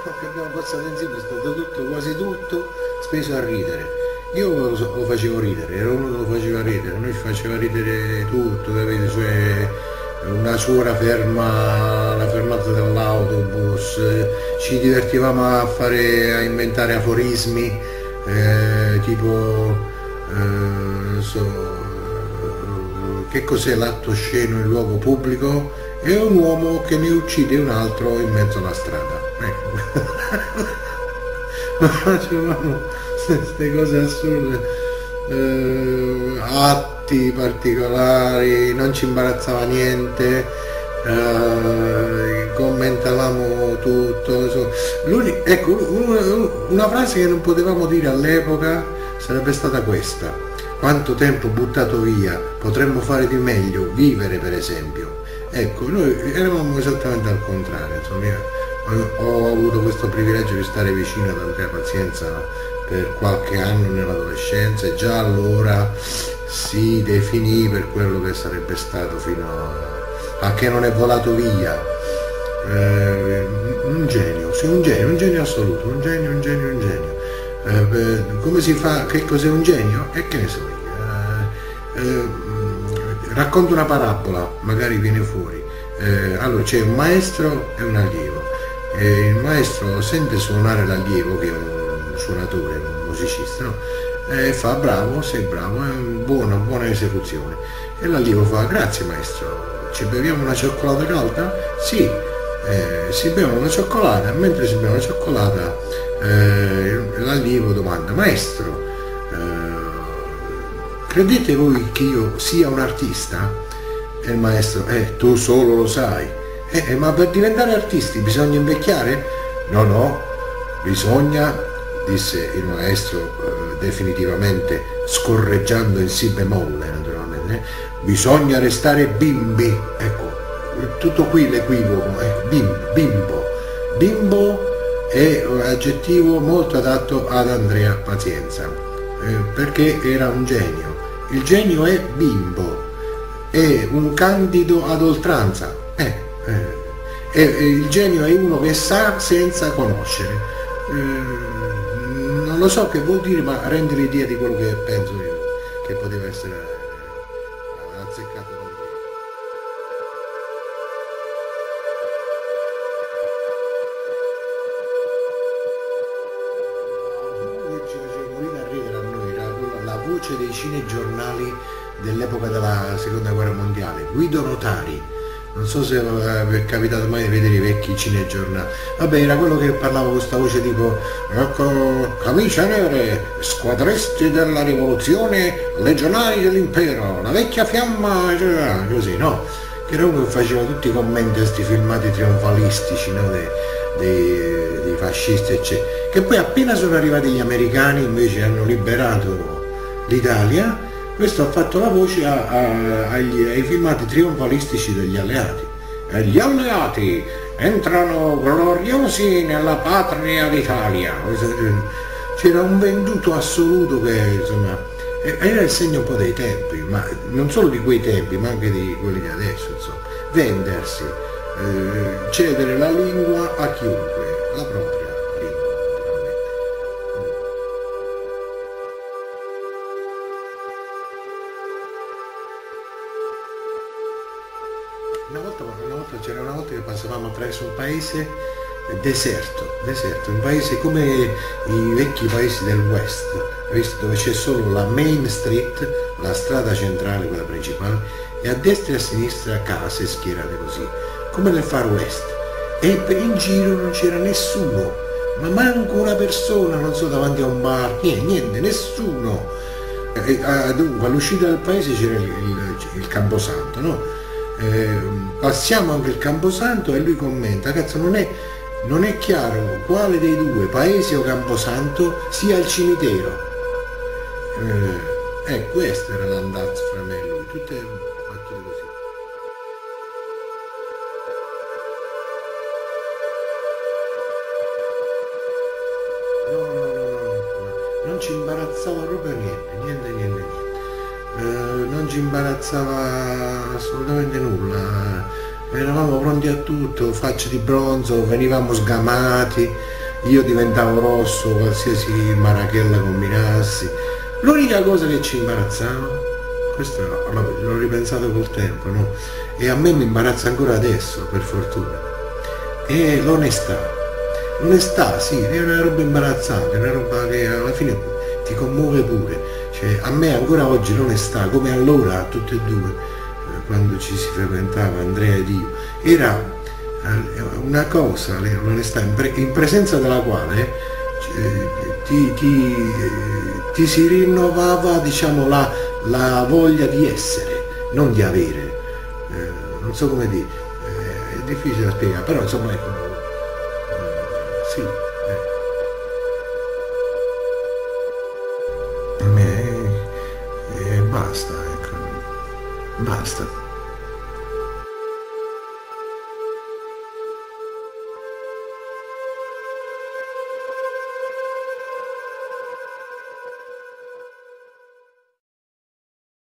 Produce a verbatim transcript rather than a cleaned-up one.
che abbiamo passato insieme è stato tutto, quasi tutto, speso a ridere. Io lo, so- lo facevo ridere, era uno che lo faceva ridere, noi ci faceva ridere tutto, capito? Cioè, una suora ferma alla fermata dell'autobus, eh, ci divertivamo a fare, a inventare aforismi, eh, tipo, eh, non so, eh, che cos'è l'atto sceno in luogo pubblico? È un uomo che ne uccide un altro in mezzo alla strada. Ecco. Facevamo queste cose assurde, eh, atti particolari, non ci imbarazzava niente, eh, commentavamo tutto. So. L'uni- ecco, un- una frase che non potevamo dire all'epoca sarebbe stata questa: quanto tempo buttato via, potremmo fare di meglio, vivere per esempio. Ecco, noi eravamo esattamente al contrario, insomma, io ho avuto questo privilegio di stare vicino ad Andrea Pazienza per qualche anno nell'adolescenza e già allora si definì per quello che sarebbe stato fino a, a che non è volato via. Eh, un genio, sì, un genio, un genio assoluto, un genio, un genio, un genio. Eh, come si fa, che cos'è un genio? E che ne so io. Eh, eh, racconto una parabola, magari viene fuori. Eh, allora c'è un maestro e un allievo. E il maestro sente suonare l'allievo, che è un suonatore, un musicista, no? E fa: bravo, sei bravo, è una buona, buona esecuzione. E l'allievo fa: grazie maestro, ci beviamo una cioccolata calda? Sì, eh, si bevono una cioccolata, mentre si beve una cioccolata eh, l'allievo domanda: maestro, eh, credete voi che io sia un artista? E il maestro: eh, tu solo lo sai. Eh, eh, ma per diventare artisti bisogna invecchiare? No, no, bisogna, disse il maestro eh, definitivamente, scorreggiando in si bemolle naturalmente, eh, bisogna restare bimbi. Ecco, tutto qui l'equivoco, eh, bim, bimbo. Bimbo è un aggettivo molto adatto ad Andrea Pazienza, eh, perché era un genio. Il genio è bimbo, è un candido ad oltranza. Eh, Eh, e, e il genio è uno che sa senza conoscere. Eh, non lo so che vuol dire, ma rende l'idea di quello che penso io, che poteva essere eh, azzeccato da lui. Quello che ci faceva morire a ridere a noi era quella- la voce dei cinegiornali dell'epoca della seconda guerra mondiale, Guido Notari. Non so se vi è capitato mai di vedere i vecchi cinegiornali. Vabbè, era quello che parlava con questa voce tipo: ecco, camicie nere, squadristi della rivoluzione, legionari dell'impero, la vecchia fiamma, cioè, così, no? Che era uno che faceva tutti i commenti a questi filmati trionfalistici, no? Dei, dei, dei fascisti, eccetera. Che poi appena sono arrivati gli americani, invece hanno liberato l'Italia, questo ha fatto la voce a, a, agli, ai filmati trionfalistici degli alleati. E gli alleati entrano gloriosi nella patria d'Italia. C'era un venduto assoluto che, insomma, era il segno un po' dei tempi, ma non solo di quei tempi, ma anche di quelli di adesso, insomma. Vendersi, eh, cedere la lingua a chiunque, la propria. Una volta, una volta c'era una volta che passavamo attraverso un paese deserto, deserto, un paese come i vecchi paesi del West, visto, dove c'è solo la Main Street, la strada centrale, quella principale, e a destra e a sinistra case schierate così, come nel Far West. E in giro non c'era nessuno, ma manco una persona, non so, davanti a un bar, niente, niente, nessuno. E, ah, dunque, all'uscita del paese c'era il, il, il Camposanto, no? Eh, passiamo anche il Camposanto e lui commenta: cazzo, non è, non è chiaro quale dei due, paese o Camposanto, sia il cimitero. Eh, eh questo era l'andazzo fra me e lui, tutte battute così. No, no, no, no, no, non ci imbarazzava proprio niente, niente, niente, niente. Eh, non ci imbarazzava assolutamente nulla. eravamo pronti a tutto, facce di bronzo, venivamo sgamati, io diventavo rosso qualsiasi marachella combinassi. L'unica cosa che ci imbarazzava, questo l'ho ripensato col tempo, no? E a me mi imbarazza ancora adesso, per fortuna, è l'onestà. L'onestà, sì, è una roba imbarazzante, una roba che alla fine ti commuove pure. Cioè, a me ancora oggi l'onestà, come allora a tutte e due, eh, quando ci si frequentava, Andrea ed io, era eh, una cosa, l'onestà, in, pre in presenza della quale eh, ti, ti, eh, ti si rinnovava, diciamo, la, la voglia di essere, non di avere. Eh, non so come dire, eh, è difficile da spiegare, però insomma ecco, eh, sì. Eh. E basta, ecco, basta.